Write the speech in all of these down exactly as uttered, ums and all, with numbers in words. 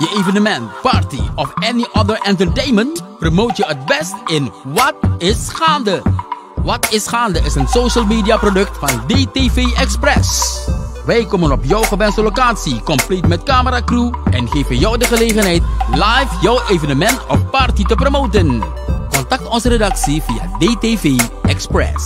je evenement, party of any other entertainment? Promote je het best in Wat is Gaande? Wat is Gaande is een social media product van D T V Express. Wij komen op jouw gewenste locatie, compleet met cameracrew, en geven jou de gelegenheid live jouw evenement of party te promoten. Contact onze redactie via D T V Express.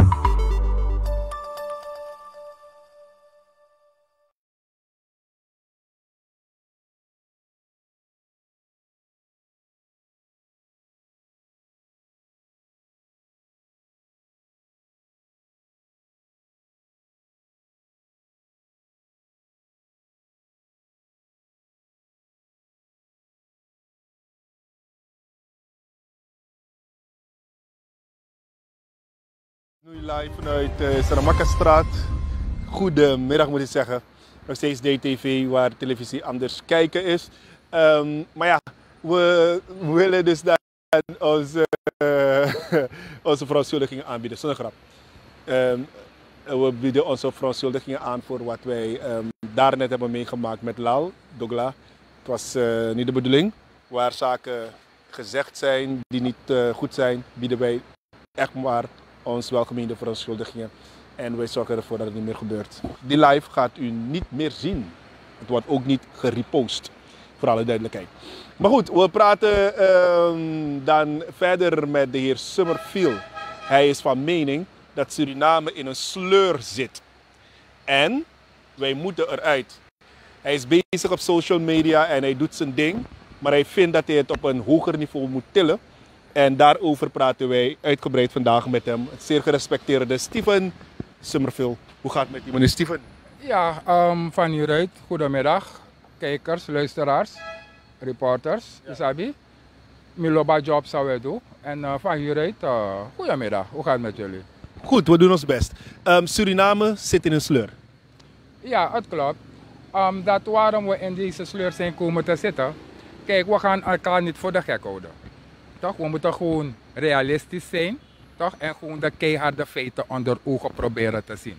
Nu live vanuit uh, Suriname-straat. Goedemiddag moet ik zeggen. Nog steeds D T V waar televisie anders kijken is. Um, maar ja, we willen dus dan onze, uh, onze verontschuldigingen aanbieden. Zonder grap. Um, we bieden onze verontschuldigingen aan voor wat wij um, daarnet hebben meegemaakt met Lal, Dogla. Het was uh, niet de bedoeling. Waar zaken gezegd zijn die niet uh, goed zijn, bieden wij echt maar ons welgemeende verontschuldigingen. En wij zorgen ervoor dat het niet meer gebeurt. Die live gaat u niet meer zien. Het wordt ook niet gerepost. Voor alle duidelijkheid. Maar goed, we praten uh, dan verder met de heer Summerfield. Hij is van mening dat Suriname in een sleur zit. En wij moeten eruit. Hij is bezig op social media en hij doet zijn ding. Maar hij vindt dat hij het op een hoger niveau moet tillen. En daarover praten wij uitgebreid vandaag met hem. Het zeer gerespecteerde Steven Summerfield. Hoe gaat het met u, meneer Steven? Ja, um, van hieruit. Goedemiddag. Kijkers, luisteraars, reporters. Ja. Isabi. Miloba job zou wij doen. En uh, van hieruit, uh, goedemiddag. Hoe gaat het met jullie? Goed, we doen ons best. Um, Suriname zit in een sleur. Ja, het klopt. Um, dat waarom we in deze sleur zijn komen te zitten. Kijk, we gaan elkaar niet voor de gek houden. Toch? We moeten gewoon realistisch zijn, toch? En gewoon de keiharde feiten onder ogen proberen te zien.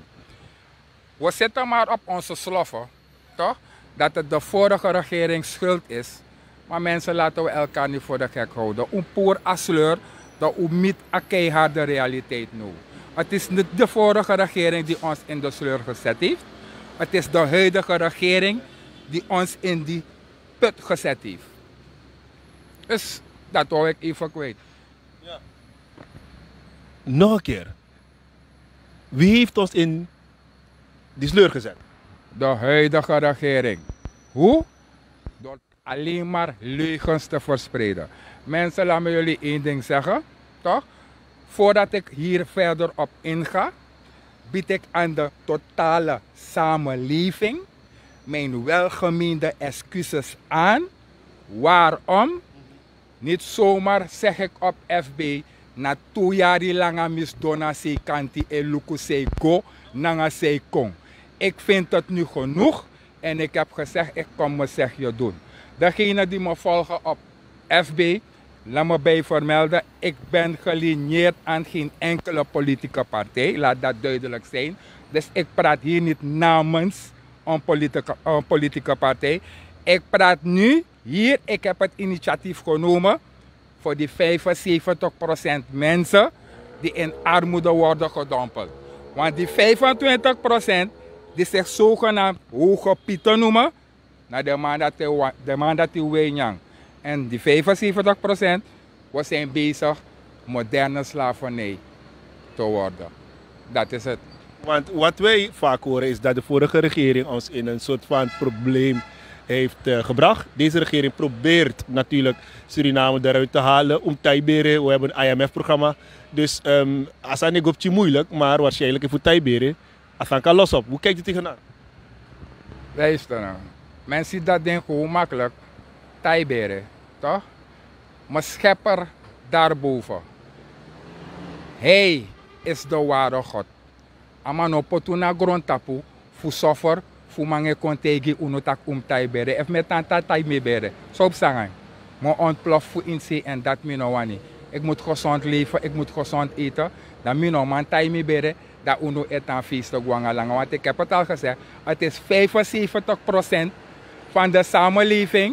We zitten maar op onze sloffen, toch? Dat het de vorige regering schuld is. Maar mensen laten we elkaar niet voor de gek houden. Een poer asleur, dat we niet een keiharde realiteit nu. Het is niet de vorige regering die ons in de sleur gezet heeft. Het is de huidige regering die ons in die put gezet heeft. Dus dat wou ik even kwijt. Ja. Nog een keer. Wie heeft ons in die sleur gezet? De huidige regering. Hoe? Door alleen maar leugens te verspreiden. Mensen, laat me jullie één ding zeggen. Toch? Voordat ik hier verder op inga, bied ik aan de totale samenleving mijn welgemeende excuses aan. Waarom? Niet zomaar zeg ik op F B, na twee jaar lang misdona se kanti e luku se go, nanga se kong. Ik vind het nu genoeg en ik heb gezegd, ik kom me zegje doen. Degenen die me volgen op F B, laat me bij vermelden, ik ben gelineerd aan geen enkele politieke partij, laat dat duidelijk zijn. Dus ik praat hier niet namens een politieke, een politieke partij. Ik praat nu hier, ik heb het initiatief genomen voor die vijfenzeventig procent mensen die in armoede worden gedompeld. Want die vijfentwintig procent die zich zogenaamd hoge pieten noemen, naar de man dat die wenyang. En die vijfenzeventig procent, we zijn bezig moderne slavernij te worden. Dat is het. Want wat wij vaak horen is dat de vorige regering ons in een soort van probleem heeft uh, gebracht. Deze regering probeert natuurlijk Suriname eruit te halen. Om Taibere, we hebben een I M F-programma. Dus um, als dat niet op moeilijk, maar waarschijnlijk voor Taibere, als dat kan los op. Hoe kijkt u tegenaan? Luister nou. Mensen zien dat ding gewoon makkelijk. Taibere, toch? Maar schepper daarboven. Hij is de ware God. Amano potuna grondtapu, fu soffer, fu mange kontegi unotak um Taibere. Ef met tanta Taibere. Zo op zangen. Maar ontplof fu inse en dat mi no wani. Ik moet gezond leven, ik moet gezond eten. Dan mi no man Taibere, dat uno etan feestig wangalang. Want ik heb het al gezegd, het is vijfenzeventig procent van de samenleving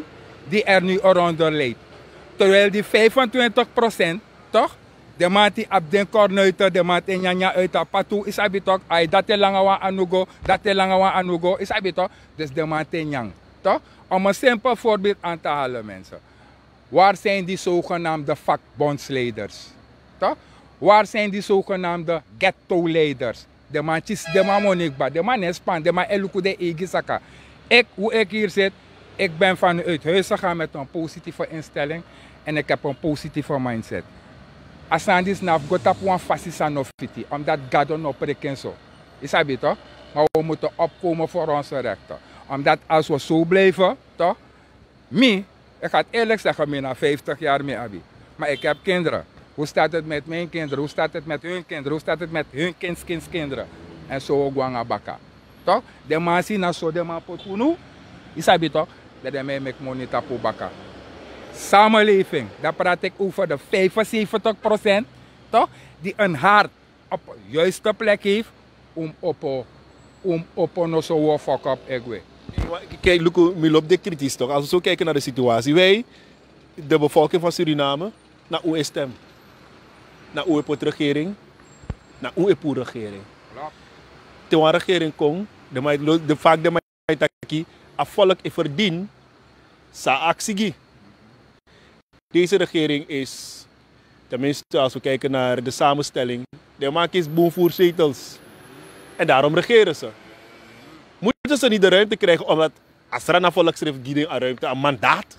die er nu eronder leidt. Terwijl die vijfentwintig procent, toch? De maat die op den kornuiten, de maat in janja uit de patu, is abitok. Ay, dat is lange wa anugo, dat is lange wa anugo, is abitok. Dus de maat in jang, toch? Om een simpel voorbeeld aan te halen, mensen. Waar zijn die zogenaamde vakbondsleiders? Toch? Waar zijn die zogenaamde ghetto-leiders? De manchis, de man monikba, de man espan, de man eluku de egisaka. Ik, hoe ik hier zit, ik ben vanuit huis gegaan met een positieve instelling en ik heb een positieve mindset. Als aan die snap, go tap one fascista no fiti, omdat God no preken zo. Is dat toch? Maar we moeten opkomen voor onze rechten. Omdat als we zo blijven, toch? Me, ik ga het eerlijk zeggen, me na vijftig jaar mee abi. Maar ik heb kinderen. Hoe staat het met mijn kinderen? Hoe staat het met hun kinderen? Hoe staat het met hun kinds, kinds, kinderen? En zo ook wanga baka. Toch? De man zien als zo de man potunu. Is dat toch? Dat de mij met money tapu baka. Samenleving, daar praat ik over de vijfenzeventig procent, toch? Die een hart op de juiste plek heeft om op om op een zo fuck up egwe. Kijk, Luco, mi loopt de kritisch toch? Als we zo kijken naar de situatie, wij, de bevolking van Suriname, naar hoe is stem? Naar hoe is de regering? Naar hoe is de regering? Toen de regering komt, de, de vaak de mij taki, a volk is verdien, sa actie. Deze regering is, tenminste als we kijken naar de samenstelling, de maak is boemvoerzetels. En daarom regeren ze. Moeten ze niet de ruimte krijgen omdat als er een volksschrift gieding aan ruimte, een mandaat?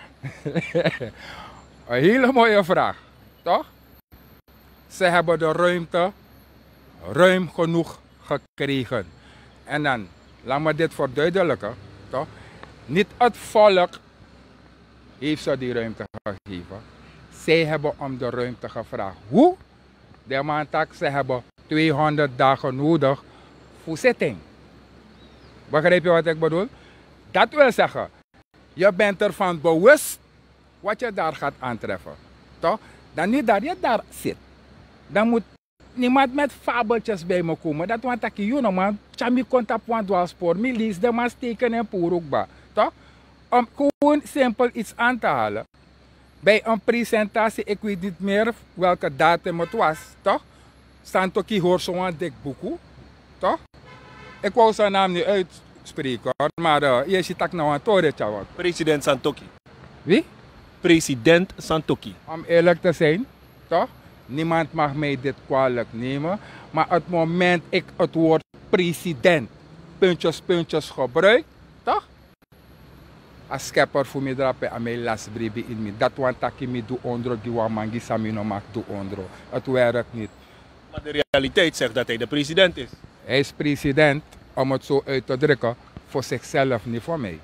Een hele mooie vraag, toch? Ze hebben de ruimte ruim genoeg gekregen. En dan, laat me dit verduidelijken, toch? Niet het volk heeft ze die ruimte gegeven. Zij hebben om de ruimte gevraagd. Hoe? De maandag, ze hebben tweehonderd dagen nodig voor zitting. Begrijp je wat ik bedoel? Dat wil zeggen, je bent ervan bewust wat je daar gaat aantreffen. Toch? Dan niet dat je daar zit. Dan moet niemand met fabeltjes bij me komen. Dat want ik je man, chami komt op een dwaalspoor, mi lees de man steken en poerukba. Toch? Om gewoon simpel iets aan te halen. Bij een presentatie, ik weet niet meer welke datum het was, toch? Santoki hoort zo'n dik boek, toch? Ik wou zijn naam niet uitspreken, maar uh, je ziet dat nou aan torentje wat. President Santoki. Wie? President Santoki. Om eerlijk te zijn, toch? Niemand mag mij dit kwalijk nemen, maar het moment ik het woord president, puntjes, puntjes gebruik, toch? Als schepper voor mij drapen aan mijn lasbribi in me. Dat want dat ik me doe onder die wamangi samino mag doe onder. Het werkt niet. Maar de realiteit zegt dat hij de president is. Hij is president, om het zo uit te drukken, voor zichzelf, niet voor mij.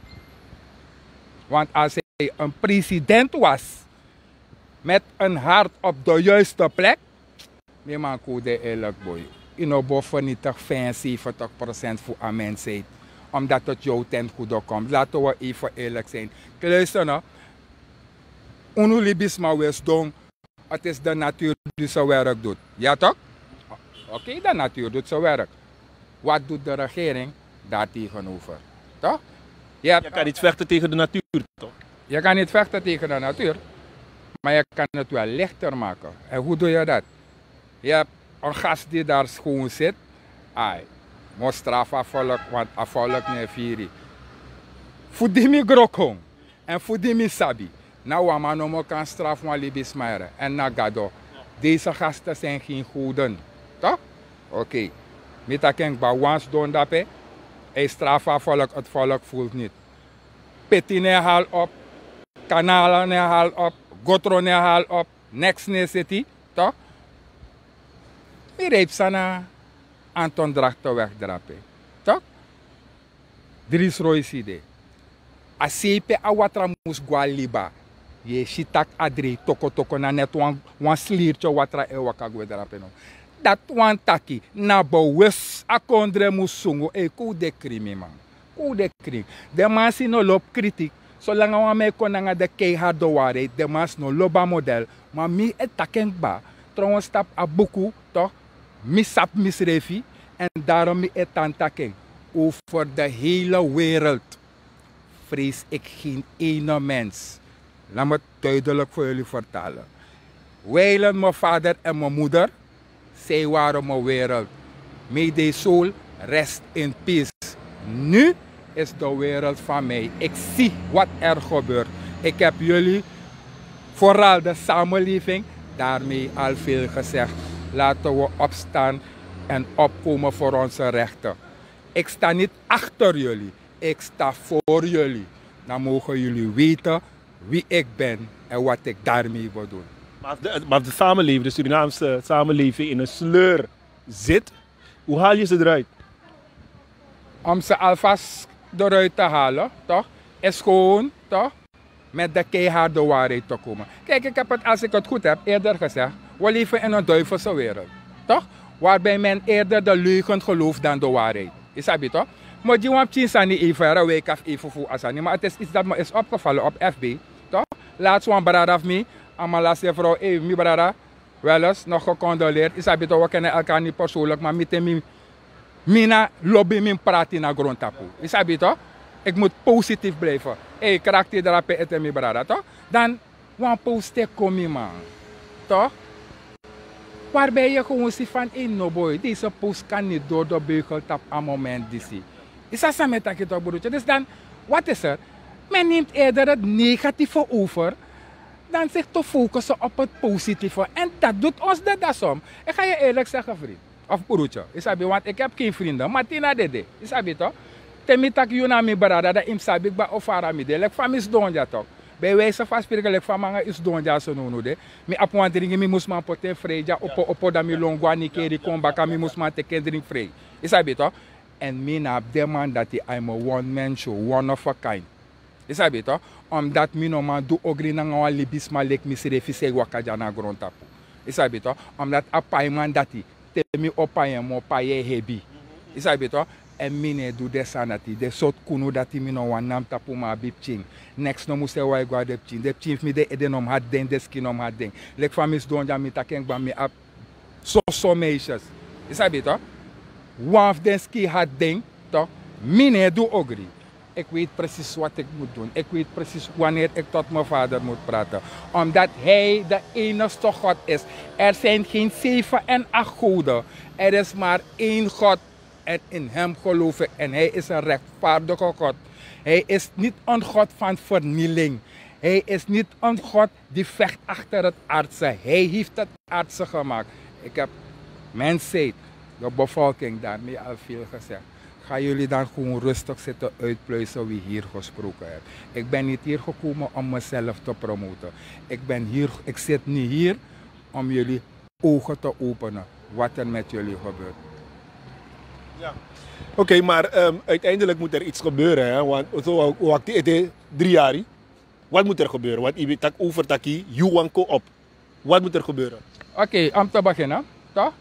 Want als hij een president was, met een hart op de juiste plek, mijn man kon de eerlijk boy. In een boven niet vijfenzeventig procent voor aan mensheid. Omdat het jou ten goede komt. Laten we even eerlijk zijn. Luister nou. Onulibis maar wees doen. Het is de natuur die zijn werk doet. Ja toch? Oké, okay, de natuur doet zijn werk. Wat doet de regering daar tegenover? Toch? Je, hebt, je kan niet vechten tegen de natuur, toch? Je kan niet vechten tegen de natuur. Maar je kan het wel lichter maken. En hoe doe je dat? Je hebt een gast die daar gewoon zit. Ai. Moet straf afvolk, want afvolk ne viri. Fudimi grokong. En fudimi sabi. Nou, wa man no kan straf van libis maar. En na gado. Deze gasten zijn geen goeden. Toch? Oké. Okay. Mita ken ba wans don dape. Hij straf afvolk, het volk voelt niet. Petine haal op. Kanalen ne haal op. Gotro ne haal op. Next ne city. Toch? Mi reep sana. Anton Drachten wegdrapen. Toch? Dries Royside. Asepe awatra mus gualiba. Je shitak adri toko toko na net wan wan sliertje watra e wakagwe drapen. Dat wan taki na bewus akondre musungo e ku de krimi man. Ku de krimi. De man si no lop kritiek. Zolang we me konanga de keiharde waarheid. De man no loba model. Maar mi etaken ba. Trouwens stap a buku toch? Misap misrefi en daarom is het over de hele wereld. vrees ik geen ene mens. Laat me het duidelijk voor jullie vertalen. Wijlen mijn vader en mijn moeder, zij waren mijn wereld. May their soul rest in peace. Nu is de wereld van mij. Ik zie wat er gebeurt. Ik heb jullie, vooral de samenleving, daarmee al veel gezegd. Laten we opstaan en opkomen voor onze rechten. Ik sta niet achter jullie. Ik sta voor jullie. Dan mogen jullie weten wie ik ben en wat ik daarmee wil doen. Maar als de, maar als de samenleving, de Surinaamse samenleving in een sleur zit, hoe haal je ze eruit? Om ze alvast eruit te halen, toch, is gewoon, toch, met de keiharde waarheid te komen. Kijk, ik heb het, als ik het goed heb, eerder gezegd, we leven in een duivelse wereld, toch? Waarbij men eerder de leugen gelooft dan de waarheid. Is dat toch? Maar je want je niet even, week of even voor Asani, maar het is iets dat me is opgevallen op F B, toch? Laatst one brada of me, en mijn laatste vrouw, hé, hey, mijn brada, wel eens nog gecondoleerd. Is dat toch, we kennen elkaar niet persoonlijk, maar met hem, mina lobby min praten naar grondtapu. Is dat toch? Ik moet positief blijven. Hé, hey, karakter erop eten mijn brada, toch? Dan, one post kom man, toch? Waarbij je gewoon ziet van, hé, no boy, deze post kan niet door de beugel tap aan moment die. Is dat samen dat je toch broertje? Dus dan, wat is er? Men neemt eerder het negatieve over dan zich te focussen op het positieve. En dat doet ons de das om. Ik ga je eerlijk zeggen, vriend. Of broertje. Is dat want ik heb geen vrienden. Maar tina dede. Is dat toch? Temitak yuna mi barada dat im sabik ba ofara mi de. Lek fam is donja toch. Bij wijze van spreken, lek fam manga is donja zo no de. Mi apwantering mi musman poten freja opo opo da mi longwa ni keri kombaka mi musman te kendring free. Is dat toch? En mi na demand dat I'm a one man show, one of a kind. Is dat toch? Omdat mi no man do ogri na ngawa libisma lek mi serefi se wakaja na grondtapu. Is dat toch? Omdat a paiman dati te mi opaye mo paye hebi. Is dat toch? En mi ne do desanati. De sot kunu dati mi no wan nam tapu ma bip ching. Next no muse wa gwa dep ching. Dep ching mi de edenom had den, de skinom had den. Lek famis donja mi takeng ba mi ap so so meisjes. Is dat toch? One of den ski had den, toch? Mi ne do ogri. Ik weet precies wat ik moet doen. Ik weet precies wanneer ik tot mijn vader moet praten. Omdat hij de enige God is. Er zijn geen zeven en acht goden. Er is maar één God. En in hem geloof ik. En hij is een rechtvaardige God. Hij is niet een God van vernieling. Hij is niet een God die vecht achter het aardse. Hij heeft het aardse gemaakt. Ik heb mensheid, de bevolking, daarmee al veel gezegd. Gaan jullie dan gewoon rustig zitten uitpluizen wie hier gesproken heeft. Ik ben niet hier gekomen om mezelf te promoten. Ik, ben hier, ik zit niet hier om jullie ogen te openen wat er met jullie gebeurt. Ja. Oké, okay, maar um, uiteindelijk moet er iets gebeuren. Hè? Want zo wacht je drie jaar. Wat moet er gebeuren? Want je tak over taki, you want go op. Wat moet er gebeuren? Oké, okay, om te beginnen, toch?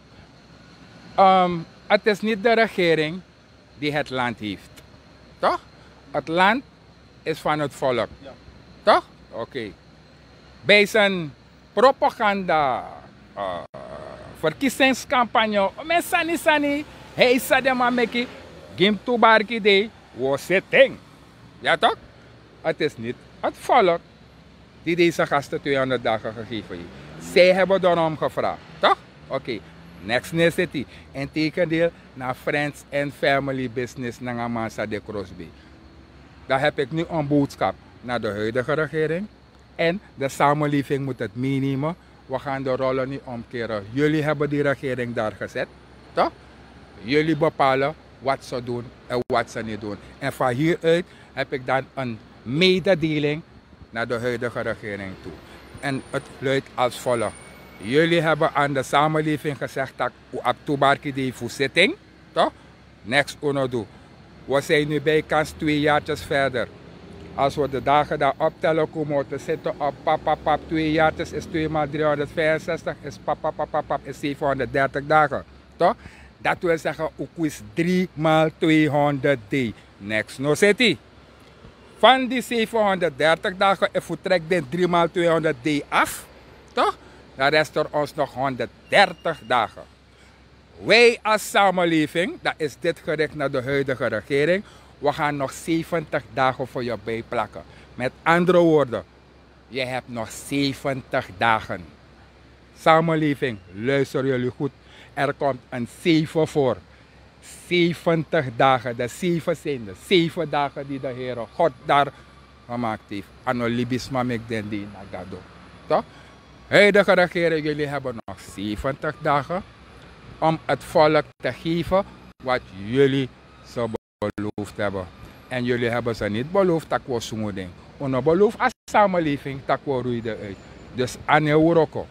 Um, het is niet de regering die het land heeft. Toch? Het land is van het volk. Ja. Toch? Oké. Okay. Bij zijn propaganda, uh, verkiezingscampagne, men sani sani, hij zei de man meki, gim to barki de, was het ding. Ja toch? Het is niet het volk die deze gasten tweehonderd dagen gegeven heeft. Zij hebben daarom gevraagd. Toch? Oké. Okay. Next necessity. En tegendeel naar friends and family business naar Mansa de Crosby. Daar heb ik nu een boodschap naar de huidige regering. En de samenleving moet het meenemen. We gaan de rollen niet omkeren. Jullie hebben die regering daar gezet. Toch? Jullie bepalen wat ze doen en wat ze niet doen. En van hieruit heb ik dan een mededeling naar de huidige regering toe. En het luidt als volgt. Jullie hebben aan de samenleving gezegd dat we op toebarki de voorzitting, toch? Next uno do. We zijn nu bij kans twee jaartjes verder. Als we de dagen daar optellen komen we te zitten op pap, pap, pap, twee jaartjes is twee maal driehonderdvijfenzestig, is pap, pap, pap, pap, pap, is zevenhonderddertig dagen, toch? Dat wil zeggen, ook is drie maal tweehonderd d. Next no city. Van die zevenhonderddertig dagen, if we trekken de drie maal tweehonderd d af, toch? Dan rest er ons nog honderddertig dagen. Wij als samenleving, dat is dit gericht naar de huidige regering, We gaan nog zeventig dagen voor je bijplakken. Met andere woorden, je hebt nog zeventig dagen. Samenleving, luister jullie goed. Er komt een zeven voor. zeventig dagen. De zeven zijn de zeven dagen die de Heere God daar gemaakt heeft. Anolibisma mek den die nagado. Toch? Huidige regering, jullie hebben nog zeventig dagen om het volk te geven wat jullie ze beloofd hebben. En jullie hebben ze niet beloofd dat we zo'n ding. We beloofd als samenleving dat we roeiden uit. Dus aan Euroko.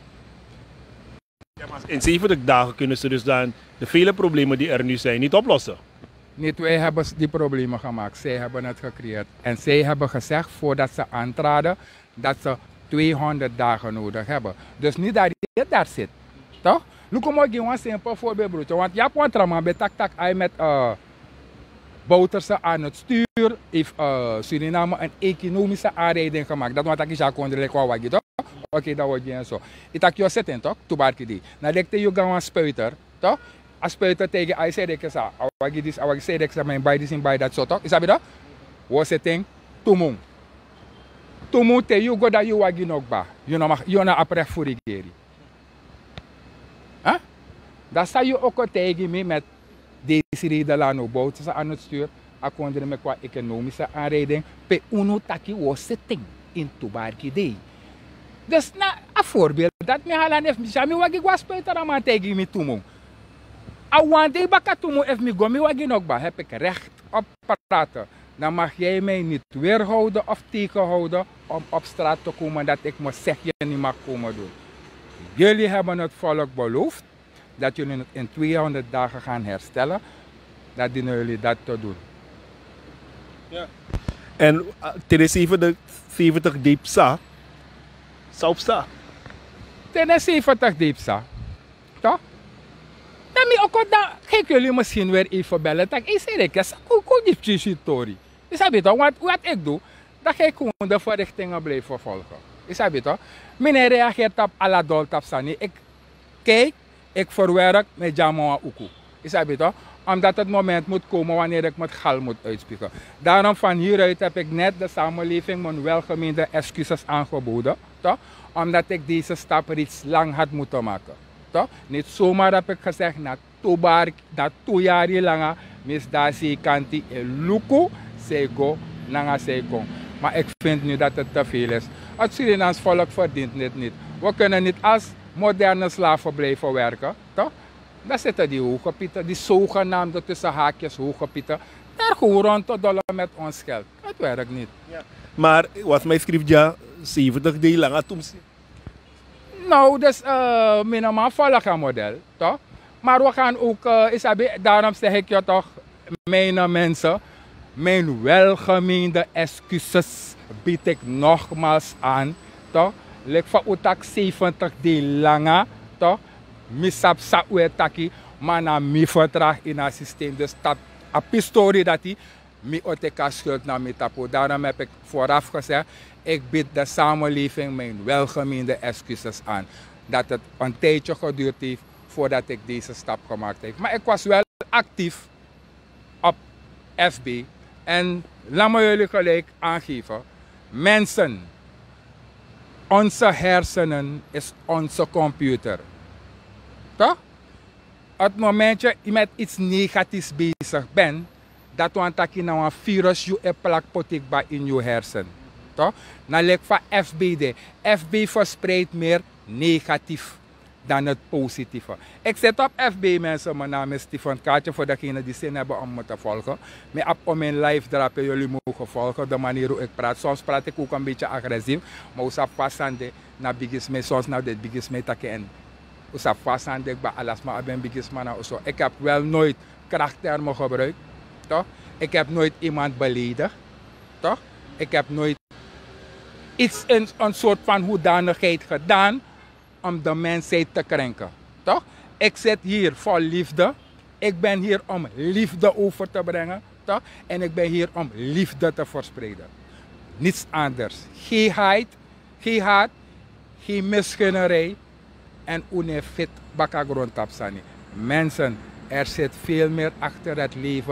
Ja, maar in zeventig dagen kunnen ze dus dan de vele problemen die er nu zijn niet oplossen. Niet wij hebben die problemen gemaakt, zij hebben het gecreëerd. En zij hebben gezegd voordat ze aantraden dat ze tweehonderd dagen nodig hebben. Dus niet dat je daar zit. Toch? Nu kom ik een simpel voorbeeld, broertje. Want je hebt een trauma bij tak tak hij met uh, Bouterse aan het stuur. Heeft uh, Suriname een economische aanrijding gemaakt. Dat wat ik je kon lekker wat je toch? Oké, okay, dat wordt je zo. Ik tak je zitten toch? Toebarki die. Na dekte je gaan een spuiter, toch? Als spuiter tegen hij zei dat ik zei, wat je dis, wat je zei dat ik zei, mijn bij dis in bij dat zo toch? Is dat dat? Wat zitting? Tumung. Tumung te you go dat you wagi nog ba. You na mag, you na aprek voor die geri. Huh? Dat sta je ook tegen me met deze reden lano bouten aan het stuur. Akondere met qua economische aanrijding. Pe uno taki was zitting in Tubarki day. Dus na een voorbeeld dat me halan heeft me jami wagi was spuiter aan maar tegen me tumung. Awan de baka tumung heeft me gomi wagi nog ba. Heb ik recht op praten. Dan mag jij mij niet weerhouden of tegenhouden om op straat te komen dat ik me zeg je niet mag komen doen. Jullie hebben het volk beloofd dat jullie het in tweehonderd dagen gaan herstellen. Dat dienen jullie dat te doen. Ja. En ten zeventig diepsa, saupsa. Ten zeventig diepsa, toch? Dan mi ook dan kijk jullie misschien weer even bellen. Dat ik zeg ik, is ook niet precies. Is dat toch? Wat wat ik doe, dat ga ik gewoon de verrichtingen blijven volgen. Is dat toch? Meneer reageert op alle doltapsani. Ik kijk, ik verwerk met Jamawa Uku. Is dat toch? Omdat het moment moet komen wanneer ik met gal moet uitspreken. Daarom van hieruit heb ik net de samenleving mijn welgemeende excuses aangeboden. Toch? Omdat ik deze stap reeds lang had moeten maken. Toch? Niet zomaar heb ik gezegd, na tobar, na twee jaar lang, mis daar zie kanti en luku, sego, nanga sego. Maar ik vind nu dat het te veel is. Het Surinaams volk verdient dit niet. We kunnen niet als moderne slaven blijven werken. Toch? Daar zitten die hoge pieten, die zogenaamde tussen haakjes hoge pieten. Daar gewoon rond te dollen met ons geld. Het werkt niet. Ja. Maar wat mij schrijft ja, zeventig dagen lang toen. Nou, dus uh, minimaal volgen model, toch? Maar we gaan ook, uh, Isabi, daarom zeg ik je toch, mijn mensen, mijn welgemeende excuses bied ik nogmaals aan, toch? Lek van utak zeventig dagen lang, toch? Misap sa uitaki, maar na mi vertraag in het systeem. Dus dat een pistorie dat die, mi oteka schuld naar mi tapo. Daarom heb ik vooraf gezegd, ik bied de samenleving mijn welgemeende excuses aan. Dat het een tijdje geduurd heeft voordat ik deze stap gemaakt heb. Maar ik was wel actief op F B. En laat me jullie gelijk aangeven. Mensen, onze hersenen is onze computer. Toch? Het moment dat je met iets negatiefs bezig bent, dat we een nou een virus je plak potik in je hersen. Toch? Dan lijkt van F B D. F B verspreidt meer negatief dan het positieve. Ik zit op F B mensen, mijn naam is Stefan Kaatje, voor degenen die zin hebben om me te volgen. Maar op mijn live drapen jullie mogen volgen, de manier hoe ik praat. Soms praat ik ook een beetje agressief, maar hoe zou vastande naar bigis mee, soms nou dit bigis mee takken en hoe zou vastande ik bij alles maar ben bigis man of zo. Ik heb wel nooit krachttermen gebruikt, toch? Ik heb nooit iemand beledigd, toch? Ik heb nooit iets in een soort van hoedanigheid gedaan om de mensheid te krenken. Toch? Ik zit hier voor liefde. Ik ben hier om liefde over te brengen. Toch? En ik ben hier om liefde te verspreiden. Niets anders. Geen haat, geen haat, geen misgunnerij en unefit bakagrondtapsani. Mensen, er zit veel meer achter het leven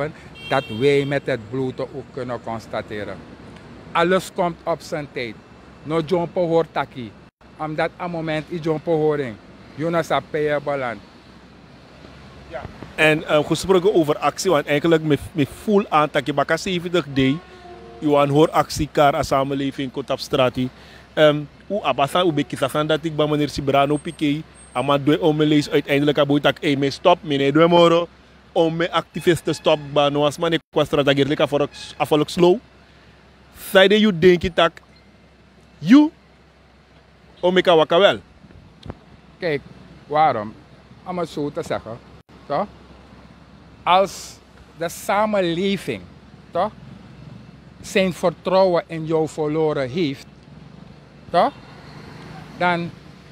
dat wij met het blote ook kunnen constateren. Alles komt op zijn tijd. No jumpo hoor taki. Omdat aan moment i jumpo horing. Jonas a paye balan. Ja. En uh, gesproken over actie, want eigenlijk me, me voel aan dat je baka zeventig d, je aan hoor actie kar a samenleving kot op straat. Um, hoe abasa hoe bekisasan dat ik bij meneer Sibrano Piqué, ama doe om me lees uiteindelijk aboe tak e me stop, meneer doe moro, om me activisten stop, ba no as man ik was straat agirlijk afolok afolok slow. Zijde you denk je tak, you, om me kan waka wel. Kijk, waarom? Om het zo te zeggen, toch? Als de samenleving, toch, zijn vertrouwen in jou verloren heeft, toch, dan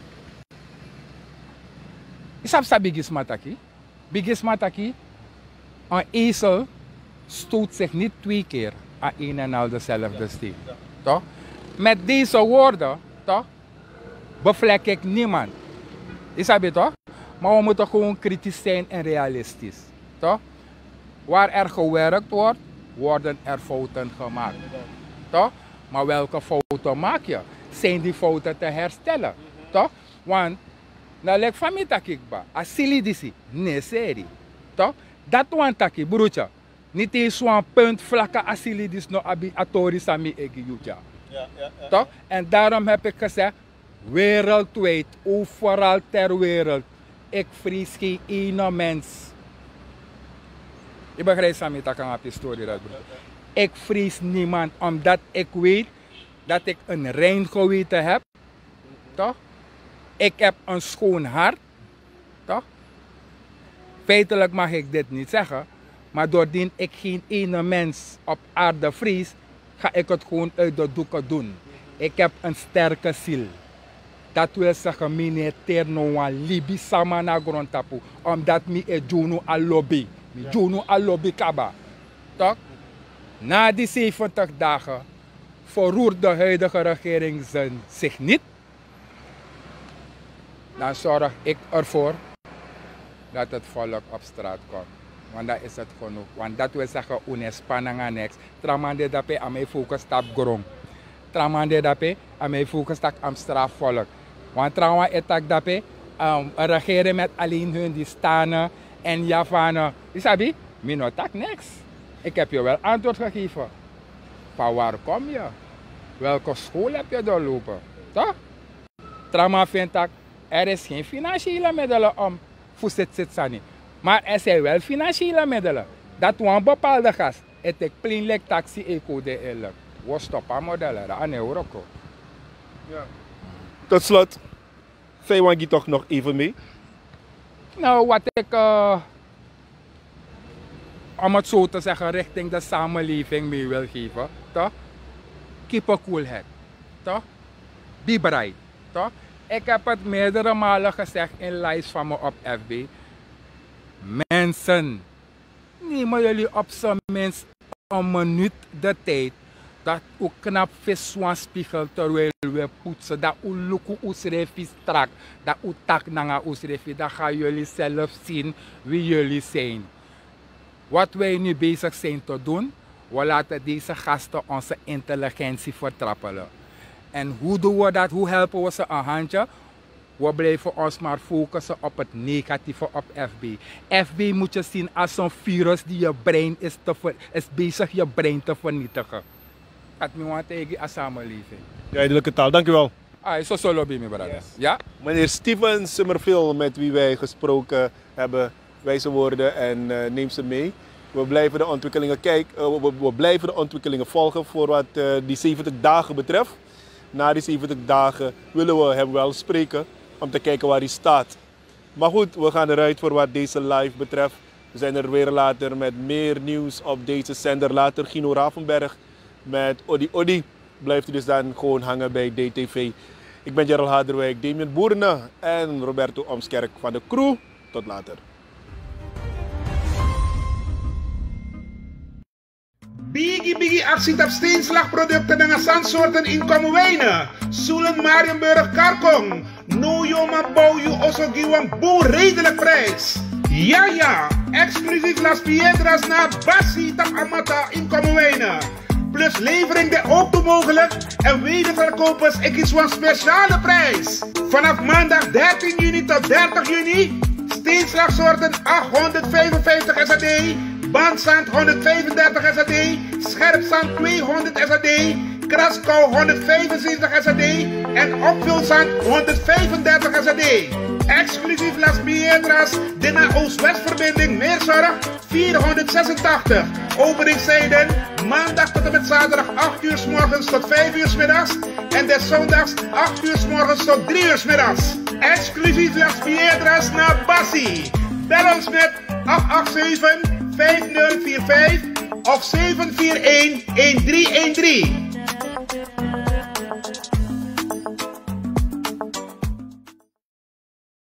is dat bigis mataki. Bigis mataki, een ezel stoot zich niet twee keer aan een en al dezelfde steen. Toch? Met deze woorden, toch, bevlek ik niemand. Is dat toch? Maar we moeten gewoon kritisch zijn en realistisch. Toch? Waar er gewerkt wordt, worden er fouten gemaakt. Toch? Maar welke fouten maak je? Zijn die fouten te herstellen? Toch? Want, nou lijkt van mij dat ik ba. Asili disi, nee serie. Toch? Dat want taki, broertje. Niet eens zo'n punt vlakke asili dis no abi atori sami egi jutja. Ja, ja, ja. Toch? En daarom heb ik gezegd, wereldwijd, overal ter wereld, ik vrees geen ene mens. Je begrijpt Sami dat kan op historie dat broer. Ik vrees niemand, omdat ik weet dat ik een rein geweten heb. Toch? Ik heb een schoon hart. Toch? Feitelijk mag ik dit niet zeggen, maar doordien ik geen ene mens op aarde vrees, ga ik het gewoon uit de doeken doen. Ik heb een sterke ziel. Dat wil zeggen, meneer Terno Libi sama na grondtapu, omdat mi e jono a lobby. Mi jono a lobby kaba. Toch? Na die zeventig dagen verroert de huidige regering zich niet. Dan zorg ik ervoor dat het volk op straat komt. Want dat is het genoeg. Want dat wil zeggen, unespanning aan niks. Tramande dape aan mij focus op grond. Tramande dape aan mij focus op am strafvolk. Want trouwens, het tak dape, um, een regering met alleen hun die staan en Javanen. Isabi, mi no tak niks. Ik heb je wel antwoord gegeven. Van waar kom je? Welke school heb je doorlopen? Toch? Trama vindt dat er is geen financiële middelen om voor zit zit sani. Maar er zijn wel financiële middelen. Dat we een bepaalde gast, het is plinlek taxi eco de eerlijk. We stoppen modellen, dat aan euro. Ja. Tot slot, zij want je toch nog even mee? Nou, wat ik, uh, om het zo te zeggen, richting de samenleving mee wil geven, toch? Keep a cool head, toch? Be bright, toch? Ik heb het meerdere malen gezegd in lives van me op F B. Mensen, nemen jullie op zijn minst een minuut de tijd dat u knap vis zwan spiegel terwijl we poetsen, dat u luku usrefi strak, dat u tak nanga usrefi, dan gaan jullie zelf zien wie jullie zijn. Wat wij nu bezig zijn te doen, we laten deze gasten onze intelligentie vertrappelen. En hoe doen we dat? Hoe helpen we ze een handje? We blijven ons maar focussen op het negatieve op F B. F B moet je zien als een virus die je brein is, te ver, is bezig je brein te vernietigen. Dat me want tegen de samenleving. Ja, duidelijke taal. Dank u wel. Ah, zo zo lobby, mijn brother. Yes. Ja? Meneer Steven Summerville, met wie wij gesproken hebben, wijze woorden en uh, neem ze mee. We blijven de ontwikkelingen kijken, uh, we, we blijven de ontwikkelingen volgen voor wat uh, die zeventig dagen betreft. Na die zeventig dagen willen we hem wel spreken om te kijken waar hij staat. Maar goed, we gaan eruit voor wat deze live betreft. We zijn er weer later met meer nieuws op deze zender. Later Gino Ravenberg met Odi Odi. Blijft u dus dan gewoon hangen bij D T V. Ik ben Gerald Haderwijk, Damien Boerne en Roberto Omskerk van de crew. Tot later. Biggie biggie actie op steenslagproducten en zandsoorten inkomen wijnen. Soelen Marienburg Karkong. No yo ma bouw je also giwan boel redelijk prijs. Ja, ja, exclusief Las Piedras naar Bassi Tap Amata in Kommerwijnen. Plus levering de auto mogelijk en wederverkopers ik is een speciale prijs. Vanaf maandag dertien juni tot dertig juni, steenslagsoorten achthonderdvijfenvijftig S A D, bandzand honderdvijfendertig S A D, scherpzand tweehonderd S A D, kraskou honderdvijfenzeventig S A D en opvulzand honderdvijfendertig S A D. Exclusief Las Piedras, de naar Oost-West-verbinding Meerzorg vierhonderdzesentachtig. Openingstijden maandag tot en met zaterdag acht uur 's morgens tot vijf uur 's middags en des zondags acht uur 's morgens tot drie uur 's middags. Exclusief Las Piedras naar Bassi. Bel ons met acht acht zeven vijf nul vier vijf of zeven vier een een drie een drie.